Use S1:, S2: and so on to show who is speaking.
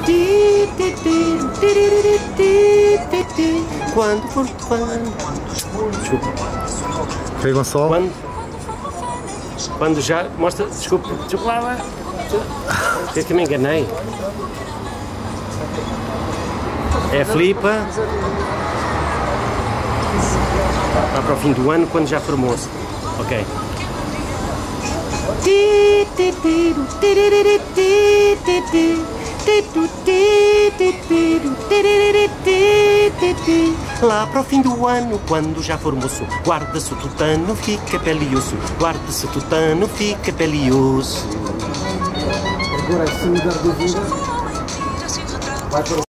S1: Quando for quando. Desculpa.
S2: Foi Gonçalo?
S1: Quando já. Mostra. Desculpa lá. Eu que me enganei. É a Filipa. Lá para o fim do ano, quando já formou-se. Ok. Lá para o fim do ano, quando já for moço, guarda-se o tutano, fica pele e osso. Guarda-se o tutano, fica pele e osso.
S3: Agora, se mudar de vida, vai para